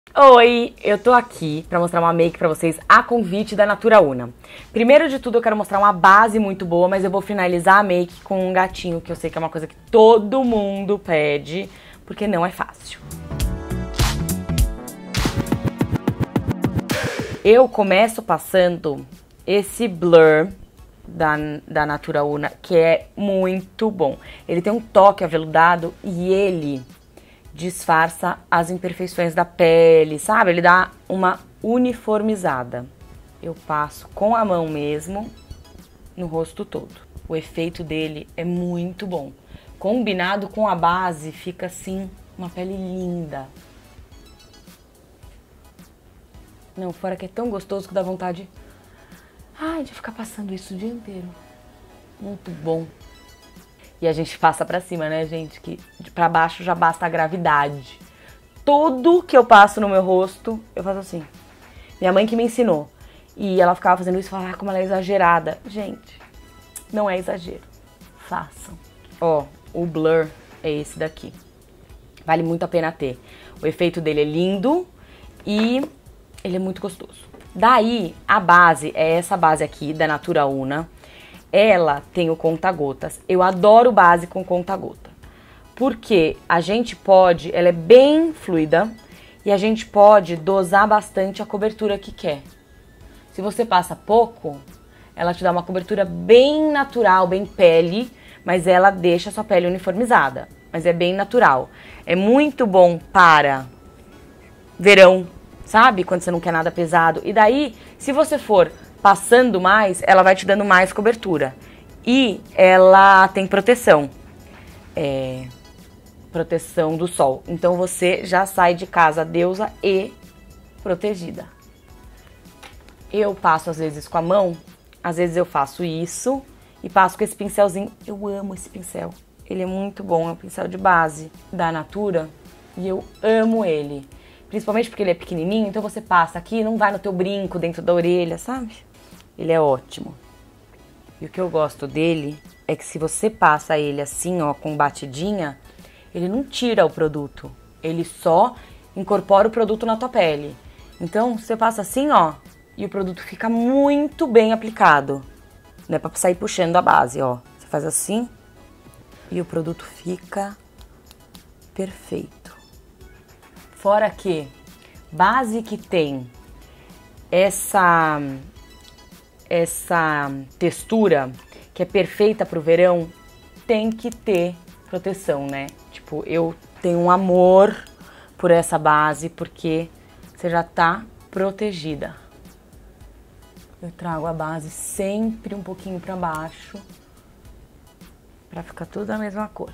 Oi, eu tô aqui pra mostrar uma make pra vocês a convite da Natura Una. Primeiro de tudo eu quero mostrar uma base muito boa, mas eu vou finalizar a make com um gatinho, que eu sei que é uma coisa que todo mundo pede, porque não é fácil. Eu começo passando esse blur da Natura Una, que é muito bom. Ele tem um toque aveludado e ele disfarça as imperfeições da pele, sabe? Ele dá uma uniformizada. Eu passo com a mão mesmo no rosto todo. O efeito dele é muito bom. Combinado com a base, fica assim, uma pele linda. Não, fora que é tão gostoso que dá vontade de ficar passando isso o dia inteiro. Muito bom. E a gente passa pra cima, né, gente? Que pra baixo já basta a gravidade. Tudo que eu passo no meu rosto, eu faço assim. Minha mãe que me ensinou. E ela ficava fazendo isso e falava, como ela é exagerada. Gente, não é exagero. Façam. Ó, o blur é esse daqui. Vale muito a pena ter. O efeito dele é lindo e ele é muito gostoso. Daí, a base é essa base aqui, da Natura Una. Ela tem o conta-gotas. Eu adoro base com conta-gota. Porque a gente pode, ela é bem fluida e a gente pode dosar bastante a cobertura que quer. Se você passa pouco, ela te dá uma cobertura bem natural, bem pele, mas ela deixa a sua pele uniformizada. Mas é bem natural. É muito bom para verão, sabe? Quando você não quer nada pesado. E daí, se você for passando mais, ela vai te dando mais cobertura. E ela tem proteção. Proteção do sol. Então você já sai de casa deusa e protegida. Eu passo às vezes com a mão, às vezes eu faço isso e passo com esse pincelzinho. Eu amo esse pincel. Ele é muito bom, é um pincel de base da Natura e eu amo ele. Principalmente porque ele é pequenininho, então você passa aqui, não vai no teu brinco dentro da orelha, sabe? Ele é ótimo. E o que eu gosto dele é que se você passa ele assim, ó, com batidinha, ele não tira o produto. Ele só incorpora o produto na tua pele. Então, você passa assim, ó, e o produto fica muito bem aplicado. Não é pra sair puxando a base, ó. Você faz assim e o produto fica perfeito. Fora que base que tem essa textura que é perfeita pro verão, tem que ter proteção, né? Tipo, eu tenho um amor por essa base porque você já tá protegida. Eu trago a base sempre um pouquinho pra baixo pra ficar tudo da mesma cor.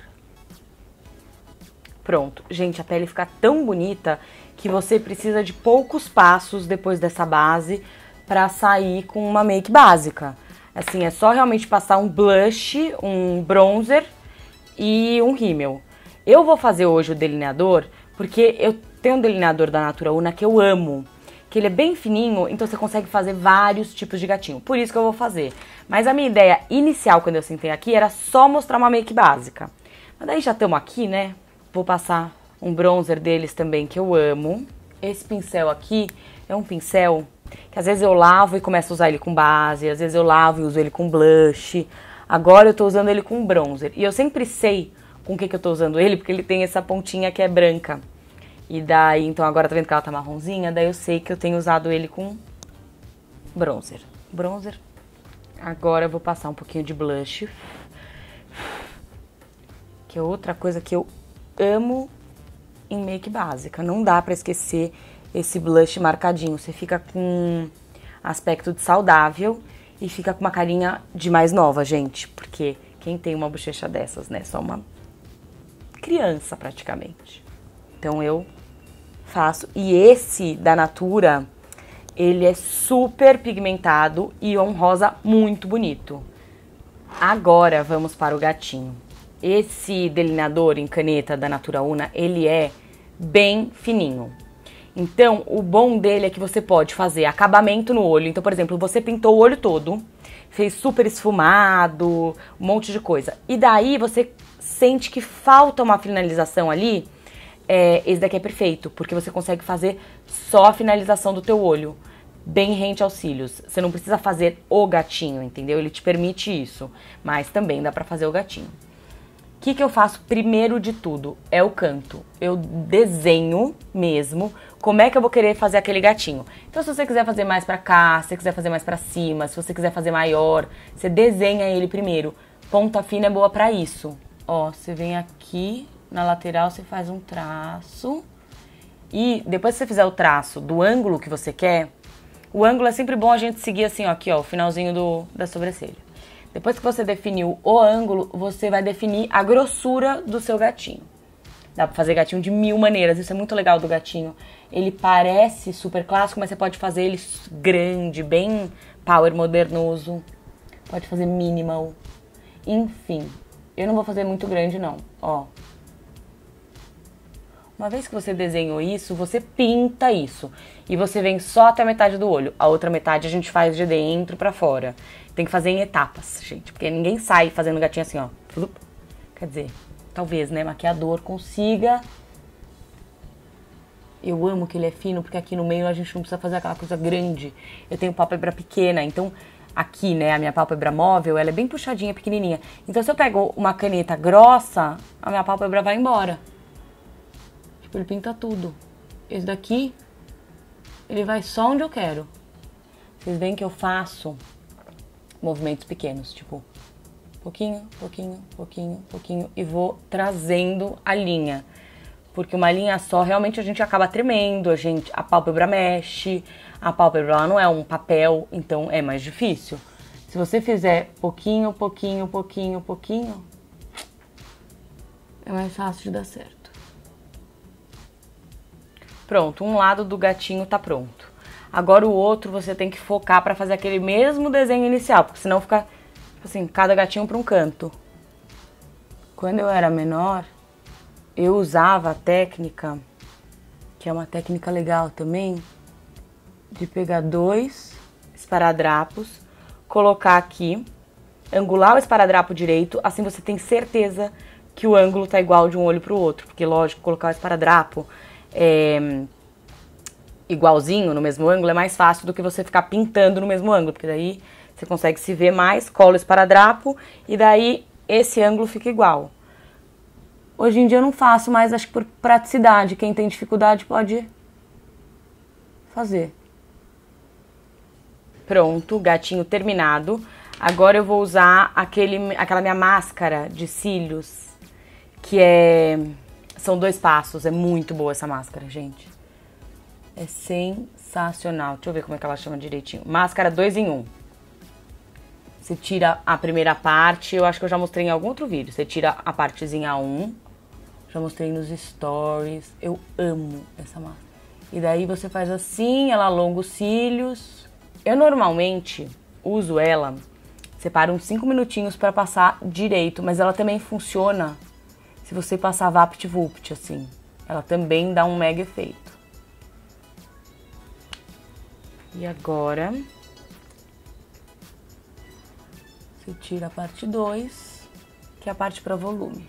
Pronto, gente, a pele fica tão bonita que você precisa de poucos passos depois dessa base pra sair com uma make básica. Assim, é só realmente passar um blush, um bronzer e um rímel. Eu vou fazer hoje o delineador porque eu tenho um delineador da Natura Una que eu amo. Que ele é bem fininho, então você consegue fazer vários tipos de gatinho. Por isso que eu vou fazer. Mas a minha ideia inicial, quando eu sentei aqui, era só mostrar uma make básica. Mas daí já estamos aqui, né? Vou passar um bronzer deles também, que eu amo. Esse pincel aqui é um pincel que às vezes eu lavo e começo a usar ele com base, às vezes eu lavo e uso ele com blush. Agora eu tô usando ele com bronzer. E eu sempre sei com o que eu tô usando ele, porque ele tem essa pontinha que é branca. E daí, então agora tá vendo que ela tá marronzinha, daí eu sei que eu tenho usado ele com bronzer. Bronzer. Agora eu vou passar um pouquinho de blush. Que é outra coisa que eu amo em make básica. Não dá pra esquecer esse blush marcadinho. Você fica com aspecto de saudável e fica com uma carinha de mais nova, gente. Porque quem tem uma bochecha dessas, né? Só uma criança, praticamente. Então eu faço. E esse da Natura, ele é super pigmentado e um rosa muito bonito. Agora vamos para o gatinho. Esse delineador em caneta da Natura Una, ele é bem fininho. Então, o bom dele é que você pode fazer acabamento no olho. Então, por exemplo, você pintou o olho todo, fez super esfumado, um monte de coisa. E daí você sente que falta uma finalização ali. esse daqui é perfeito, porque você consegue fazer só a finalização do teu olho, bem rente aos cílios. Você não precisa fazer o gatinho, entendeu? Ele te permite isso, mas também dá pra fazer o gatinho. O que eu faço primeiro de tudo? É o canto. Eu desenho mesmo como é que eu vou querer fazer aquele gatinho. Então, se você quiser fazer mais pra cá, se você quiser fazer mais pra cima, se você quiser fazer maior, você desenha ele primeiro. Ponta fina é boa pra isso. Ó, você vem aqui na lateral, você faz um traço. E depois que você fizer o traço do ângulo que você quer, o ângulo é sempre bom a gente seguir assim, ó, aqui, ó, o finalzinho da sobrancelha. Depois que você definiu o ângulo, você vai definir a grossura do seu gatinho. Dá pra fazer gatinho de 1000 maneiras, isso é muito legal do gatinho. Ele parece super clássico, mas você pode fazer ele grande, bem power modernoso. Pode fazer minimal. Enfim, eu não vou fazer muito grande não, ó. Uma vez que você desenhou isso, você pinta isso. E você vem só até a metade do olho. A outra metade a gente faz de dentro pra fora. Tem que fazer em etapas, gente. Porque ninguém sai fazendo gatinho assim, ó. Quer dizer, talvez, né? Maquiador consiga. Eu amo que ele é fino, porque aqui no meio a gente não precisa fazer aquela coisa grande. Eu tenho pálpebra pequena, então aqui, né, a minha pálpebra móvel, ela é bem puxadinha, pequenininha. Então se eu pego uma caneta grossa, a minha pálpebra vai embora. Tipo, ele pinta tudo. Esse daqui, ele vai só onde eu quero. Vocês veem que eu faço movimentos pequenos, tipo, pouquinho, pouquinho, pouquinho, pouquinho, e vou trazendo a linha. Porque uma linha só, realmente a gente acaba tremendo, a pálpebra mexe, a pálpebra ela não é um papel, então é mais difícil. Se você fizer pouquinho, pouquinho, pouquinho, pouquinho, é mais fácil de dar certo. Pronto, um lado do gatinho tá pronto. Agora o outro você tem que focar pra fazer aquele mesmo desenho inicial, porque senão fica, assim, cada gatinho pra um canto. Quando eu era menor, eu usava a técnica, que é uma técnica legal também, de pegar 2 esparadrapos, colocar aqui, angular o esparadrapo direito, assim você tem certeza que o ângulo tá igual de um olho pro outro, porque lógico, colocar o esparadrapo igualzinho no mesmo ângulo é mais fácil do que você ficar pintando no mesmo ângulo, porque daí você consegue se ver mais, cola o esparadrapo e daí esse ângulo fica igual. Hoje em dia eu não faço, mas acho que por praticidade, quem tem dificuldade pode fazer. Pronto, gatinho terminado. Agora eu vou usar aquela minha máscara de cílios, que são 2 passos, é muito boa essa máscara, gente. É sensacional. Deixa eu ver como é que ela chama direitinho. Máscara 2 em 1. Você tira a primeira parte, eu acho que eu já mostrei em algum outro vídeo. Você tira a partezinha 1, já mostrei nos stories. Eu amo essa máscara. E daí você faz assim, ela alonga os cílios. Eu normalmente uso ela, separo uns 5 minutinhos pra passar direito, mas ela também funciona se você passar vapt-vupt, assim. Ela também dá um mega efeito. E agora, você tira a parte 2, que é a parte para volume.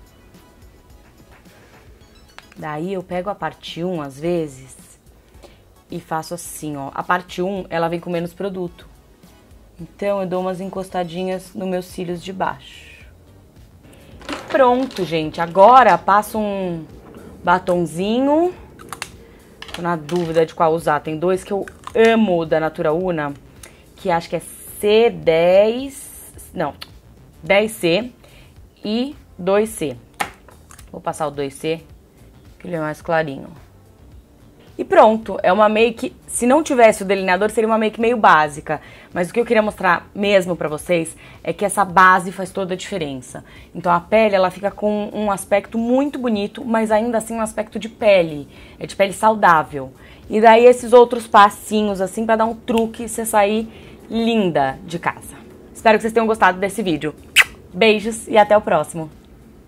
Daí eu pego a parte 1, às vezes, e faço assim, ó. A parte 1, ela vem com menos produto. Então eu dou umas encostadinhas nos meus cílios de baixo. E pronto, gente. Agora passo um batonzinho. Tô na dúvida de qual usar. Tem 2 que eu amo da Natura Una, que acho que é C10, não, 10C e 2C. Vou passar o 2C, que ele é mais clarinho. E pronto, é uma make, se não tivesse o delineador, seria uma make meio básica. Mas o que eu queria mostrar mesmo pra vocês é que essa base faz toda a diferença. Então a pele, ela fica com um aspecto muito bonito, mas ainda assim um aspecto de pele. É de pele saudável. E daí esses outros passinhos, assim, pra dar um truque e você sair linda de casa. Espero que vocês tenham gostado desse vídeo. Beijos e até o próximo.